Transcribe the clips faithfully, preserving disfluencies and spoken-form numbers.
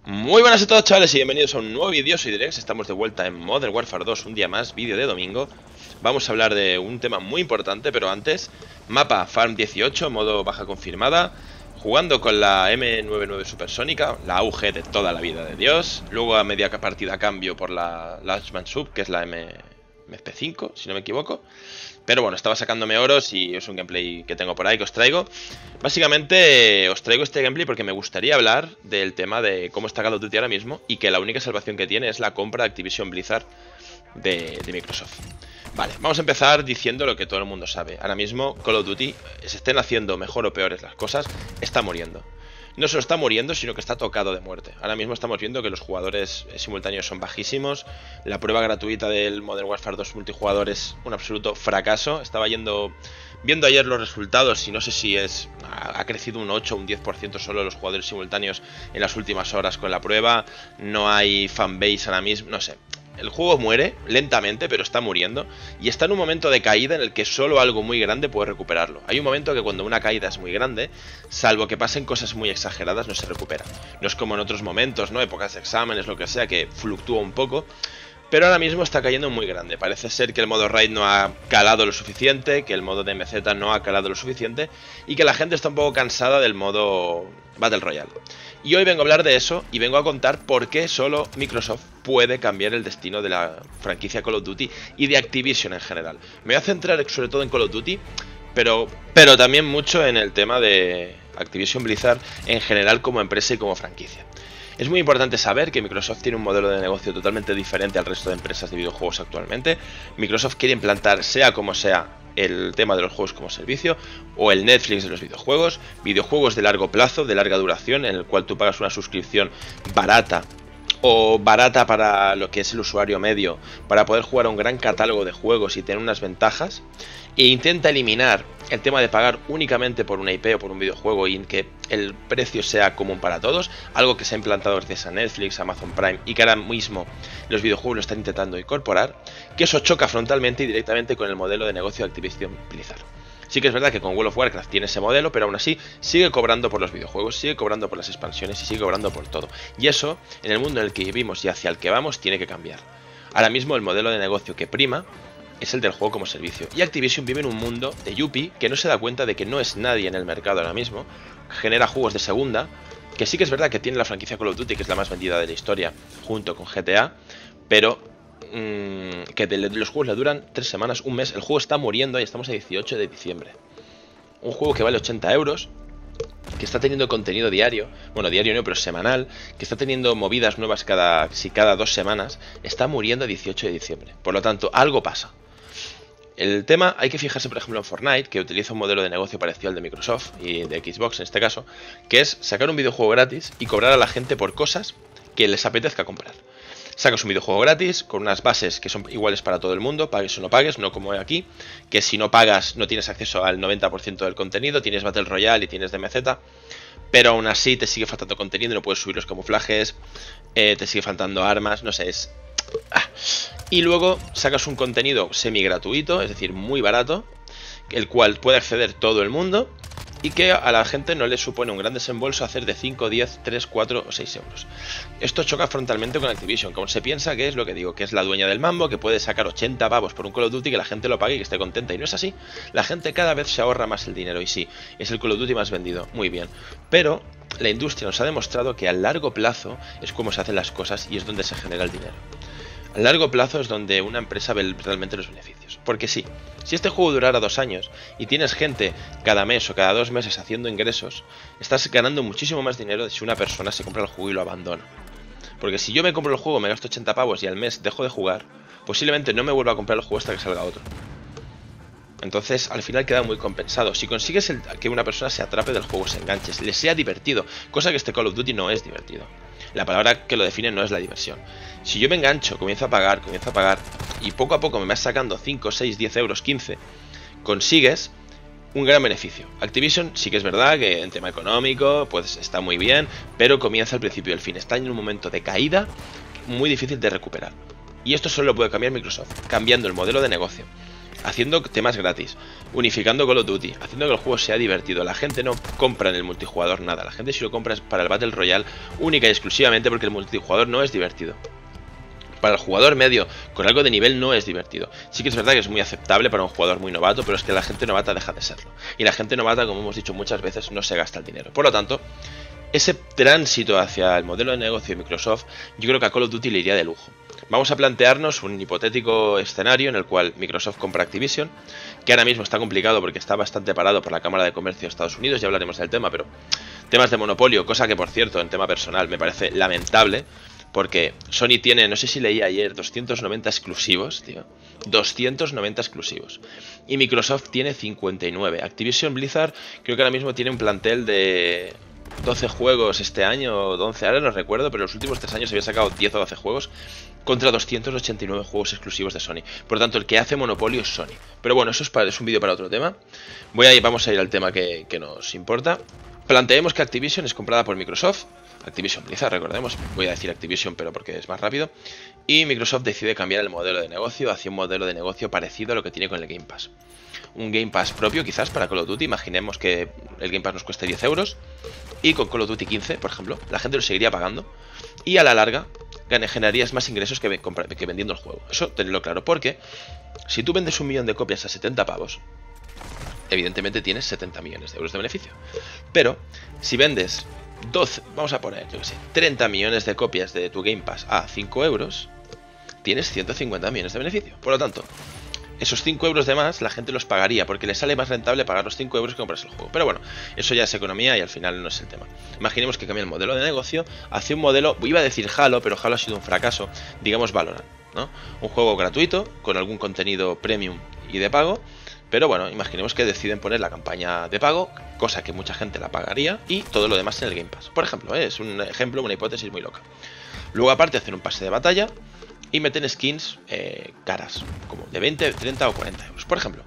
Muy buenas a todos, chavales, y bienvenidos a un nuevo vídeo. Soy Drex, estamos de vuelta en Modern Warfare dos, un día más, vídeo de domingo. Vamos a hablar de un tema muy importante, pero antes, mapa Farm dieciocho, modo baja confirmada, jugando con la M noventa y nueve supersónica, la A U G de toda la vida de Dios. Luego a media partida cambio por la Lachman Sub, que es la M P cinco, si no me equivoco. Pero bueno, estaba sacándome oros y es un gameplay que tengo por ahí que os traigo. Básicamente os traigo este gameplay porque me gustaría hablar del tema de cómo está Call of Duty ahora mismo y que la única salvación que tiene es la compra de Activision Blizzard de, de Microsoft. Vale, vamos a empezar diciendo lo que todo el mundo sabe. Ahora mismo Call of Duty, se estén haciendo mejor o peores las cosas, está muriendo. No solo está muriendo, sino que está tocado de muerte. Ahora mismo estamos viendo que los jugadores simultáneos son bajísimos. La prueba gratuita del Modern Warfare dos multijugador es un absoluto fracaso. Estaba yendo, viendo ayer los resultados y no sé si es ha crecido un ocho o un diez por ciento solo los jugadores simultáneos en las últimas horas con la prueba. No hay fanbase ahora mismo, no sé. El juego muere lentamente, pero está muriendo. Y está en un momento de caída en el que solo algo muy grande puede recuperarlo. Hay un momento que cuando una caída es muy grande, salvo que pasen cosas muy exageradas, no se recupera. No es como en otros momentos, ¿no? Épocas de exámenes, lo que sea, que fluctúa un poco. Pero ahora mismo está cayendo muy grande. Parece ser que el modo Raid no ha calado lo suficiente, que el modo de M Z no ha calado lo suficiente y que la gente está un poco cansada del modo Battle Royale. Y hoy vengo a hablar de eso y vengo a contar por qué solo Microsoft puede cambiar el destino de la franquicia Call of Duty y de Activision en general. Me voy a centrar sobre todo en Call of Duty, pero, pero también mucho en el tema de Activision Blizzard en general como empresa y como franquicia. Es muy importante saber que Microsoft tiene un modelo de negocio totalmente diferente al resto de empresas de videojuegos actualmente. Microsoft quiere implantar, sea como sea, el tema de los juegos como servicio o el Netflix de los videojuegos, videojuegos de largo plazo, de larga duración, en el cual tú pagas una suscripción barata o barata para lo que es el usuario medio, para poder jugar a un gran catálogo de juegos y tener unas ventajas, e intenta eliminar el tema de pagar únicamente por una I P o por un videojuego y que el precio sea común para todos, algo que se ha implantado gracias a Netflix, Amazon Prime y que ahora mismo los videojuegos lo están intentando incorporar, que eso choca frontalmente y directamente con el modelo de negocio de Activision Blizzard. Sí que es verdad que con World of Warcraft tiene ese modelo, pero aún así sigue cobrando por los videojuegos, sigue cobrando por las expansiones y sigue cobrando por todo. Y eso, en el mundo en el que vivimos y hacia el que vamos, tiene que cambiar. Ahora mismo el modelo de negocio que prima es el del juego como servicio. Y Activision vive en un mundo de yuppie que no se da cuenta de que no es nadie en el mercado ahora mismo, genera juegos de segunda, que sí que es verdad que tiene la franquicia Call of Duty, que es la más vendida de la historia, junto con G T A, pero mmm, que de los juegos le duran tres semanas, un mes. El juego está muriendo y estamos a dieciocho de diciembre. Un juego que vale ochenta euros, que está teniendo contenido diario, bueno, diario no, pero semanal, que está teniendo movidas nuevas cada, si cada dos semanas, está muriendo a dieciocho de diciembre. Por lo tanto, algo pasa. El tema, hay que fijarse por ejemplo en Fortnite, que utiliza un modelo de negocio parecido al de Microsoft y de Xbox en este caso, que es sacar un videojuego gratis y cobrar a la gente por cosas que les apetezca comprar. Sacas un videojuego gratis con unas bases que son iguales para todo el mundo, pagues o no pagues, no como aquí, que si no pagas no tienes acceso al noventa por ciento del contenido, tienes Battle Royale y tienes D M Z, pero aún así te sigue faltando contenido y no puedes subir los camuflajes, eh, te sigue faltando armas, no sé, es... Ah. Y luego sacas un contenido semi gratuito, es decir, muy barato, el cual puede acceder todo el mundo y que a la gente no le supone un gran desembolso hacer de cinco, diez, tres, cuatro o seis euros. Esto choca frontalmente con Activision, que aún se piensa que es lo que digo, que es la dueña del mambo, que puede sacar ochenta pavos por un Call of Duty, que la gente lo pague y que esté contenta, y no es así. La gente cada vez se ahorra más el dinero, y sí, es el Call of Duty más vendido, muy bien, pero la industria nos ha demostrado que a largo plazo es como se hacen las cosas y es donde se genera el dinero. A largo plazo es donde una empresa ve realmente los beneficios. Porque sí, si este juego durara dos años y tienes gente cada mes o cada dos meses haciendo ingresos, estás ganando muchísimo más dinero de si una persona se compra el juego y lo abandona. Porque si yo me compro el juego, me gasto ochenta pavos y al mes dejo de jugar, posiblemente no me vuelva a comprar el juego hasta que salga otro. Entonces al final queda muy compensado. Si consigues el, que una persona se atrape del juego, se enganche, le sea divertido, cosa que este Call of Duty no es divertido. La palabra que lo define no es la diversión. Si yo me engancho, comienzo a pagar, comienzo a pagar y poco a poco me vas sacando cinco, seis, diez euros, quince, consigues un gran beneficio. Activision sí que es verdad que en tema económico pues está muy bien, pero comienza al principio y el fin. Está en un momento de caída muy difícil de recuperar. Y esto solo lo puede cambiar Microsoft, cambiando el modelo de negocio. haciendo temas gratis, unificando Call of Duty, haciendo que el juego sea divertido. La gente no compra en el multijugador nada, la gente si lo compra es para el Battle Royale única y exclusivamente porque el multijugador no es divertido. Para el jugador medio, con algo de nivel, no es divertido. Sí que es verdad que es muy aceptable para un jugador muy novato, pero es que la gente novata deja de serlo. Y la gente novata, como hemos dicho muchas veces, no se gasta el dinero. Por lo tanto, ese tránsito hacia el modelo de negocio de Microsoft, yo creo que a Call of Duty le iría de lujo. Vamos a plantearnos un hipotético escenario en el cual Microsoft compra Activision, que ahora mismo está complicado porque está bastante parado por la Cámara de Comercio de Estados Unidos, ya hablaremos del tema, pero temas de monopolio, cosa que por cierto, en tema personal, me parece lamentable, porque Sony tiene, no sé si leí ayer, doscientos noventa exclusivos, tío. doscientos noventa exclusivos. Y Microsoft tiene cincuenta y nueve. Activision Blizzard creo que ahora mismo tiene un plantel de doce juegos este año, o once, ahora no recuerdo, pero en los últimos tres años había sacado diez o doce juegos contra doscientos ochenta y nueve juegos exclusivos de Sony. Por lo tanto, el que hace monopolio es Sony. Pero bueno, eso es, para, es un vídeo para otro tema. Voy a ir, vamos a ir al tema que, que nos importa. Planteemos que Activision es comprada por Microsoft. Activision Blizzard, recordemos, voy a decir Activision pero porque es más rápido, y Microsoft decide cambiar el modelo de negocio hacia un modelo de negocio parecido a lo que tiene con el Game Pass. Un Game Pass propio quizás para Call of Duty, imaginemos que el Game Pass nos cueste diez euros y con Call of Duty quince, por ejemplo, la gente lo seguiría pagando y a la larga generarías más ingresos que, que vendiendo el juego. Eso tenedlo claro, porque si tú vendes un millón de copias a setenta pavos, evidentemente tienes setenta millones de euros de beneficio, pero si vendes doce, vamos a poner, yo que sé, treinta millones de copias de tu Game Pass a cinco euros, tienes ciento cincuenta millones de beneficio. Por lo tanto, esos cinco euros de más la gente los pagaría porque le sale más rentable pagar los cinco euros que comprarse el juego. Pero bueno, eso ya es economía y al final no es el tema. Imaginemos que cambia el modelo de negocio hacia un modelo, iba a decir Halo, pero Halo ha sido un fracaso, digamos Valorant, ¿no? Un juego gratuito con algún contenido premium y de pago. Pero bueno, imaginemos que deciden poner la campaña de pago, cosa que mucha gente la pagaría, y todo lo demás en el Game Pass. Por ejemplo, ¿eh? es un ejemplo, una hipótesis muy loca. Luego aparte hacen un pase de batalla y meten skins eh, caras, como de veinte, treinta o cuarenta euros. Por ejemplo,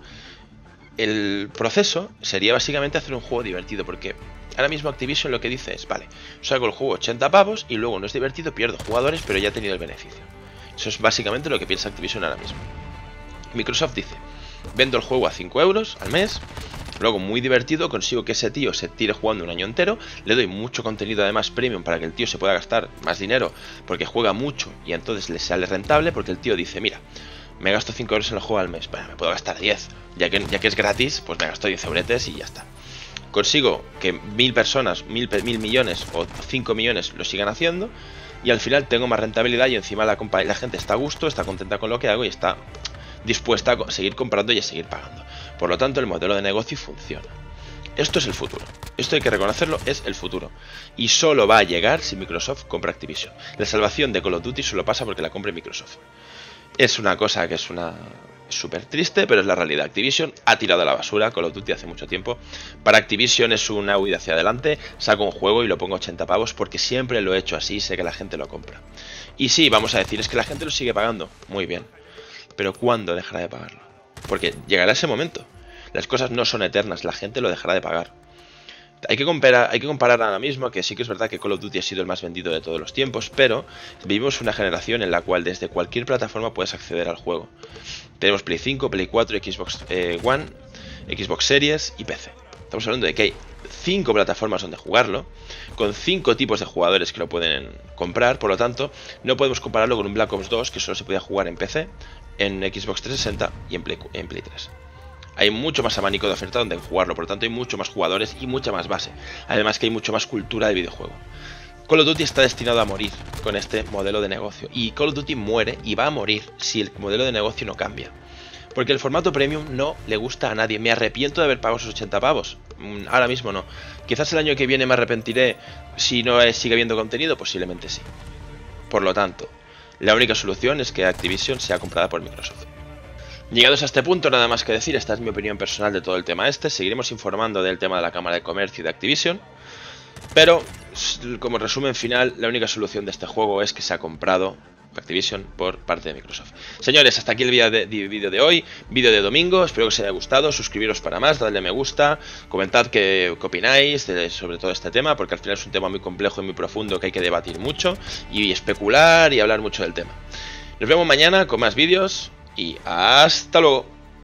el proceso sería básicamente hacer un juego divertido, porque ahora mismo Activision lo que dice es, vale, saco el juego ochenta pavos y luego no es divertido, pierdo jugadores, pero ya he tenido el beneficio. Eso es básicamente lo que piensa Activision ahora mismo. Microsoft dice, vendo el juego a cinco euros al mes, luego muy divertido, consigo que ese tío se tire jugando un año entero, le doy mucho contenido además premium para que el tío se pueda gastar más dinero porque juega mucho y entonces le sale rentable, porque el tío dice, mira, me gasto cinco euros en el juego al mes, bueno, me puedo gastar diez, ya que, ya que es gratis, pues me gasto diez euretes y ya está. Consigo que mil personas, mil, mil millones o cinco millones lo sigan haciendo y al final tengo más rentabilidad y encima la, la gente está a gusto, está contenta con lo que hago y está dispuesta a seguir comprando y a seguir pagando. Por lo tanto, el modelo de negocio funciona. Esto es el futuro. Esto hay que reconocerlo, es el futuro. Y solo va a llegar si Microsoft compra Activision. La salvación de Call of Duty solo pasa porque la compre Microsoft. Es una cosa que es una súper triste, pero es la realidad. Activision ha tirado a la basura Call of Duty hace mucho tiempo. Para Activision es una huida hacia adelante. Saco un juego y lo pongo a ochenta pavos porque siempre lo he hecho así, sé que la gente lo compra. Y sí, vamos a decir, es que la gente lo sigue pagando. Muy bien. Pero ¿cuándo dejará de pagarlo? Porque llegará ese momento. Las cosas no son eternas, la gente lo dejará de pagar. Hay que comparar, hay que comparar ahora mismo, que sí que es verdad que Call of Duty ha sido el más vendido de todos los tiempos, pero vivimos una generación en la cual desde cualquier plataforma puedes acceder al juego. Tenemos Play cinco, Play cuatro, Xbox eh, One, Xbox Series y P C. Estamos hablando de que hay cinco plataformas donde jugarlo, con cinco tipos de jugadores que lo pueden comprar, por lo tanto, no podemos compararlo con un Black Ops dos que solo se podía jugar en P C, en Xbox trescientos sesenta y en Play, en Play tres. Hay mucho más abanico de oferta donde jugarlo, por lo tanto hay mucho más jugadores y mucha más base. Además que hay mucho más cultura de videojuego. Call of Duty está destinado a morir con este modelo de negocio. Y Call of Duty muere y va a morir si el modelo de negocio no cambia. Porque el formato premium no le gusta a nadie. Me arrepiento de haber pagado esos ochenta pavos. Ahora mismo no. Quizás el año que viene me arrepentiré si no sigue habiendo contenido, posiblemente sí. Por lo tanto, la única solución es que Activision sea comprada por Microsoft. Llegados a este punto, nada más que decir, esta es mi opinión personal de todo el tema este. Seguiremos informando del tema de la Cámara de Comercio y de Activision. Pero, como resumen final, la única solución de este juego es que se ha comprado Activision por parte de Microsoft. Señores, hasta aquí el vídeo de, de, de hoy, vídeo de domingo, espero que os haya gustado, suscribiros para más, dadle me gusta, comentad qué, qué opináis de, sobre todo este tema, porque al final es un tema muy complejo y muy profundo que hay que debatir mucho, y especular y hablar mucho del tema. Nos vemos mañana con más vídeos, y hasta luego.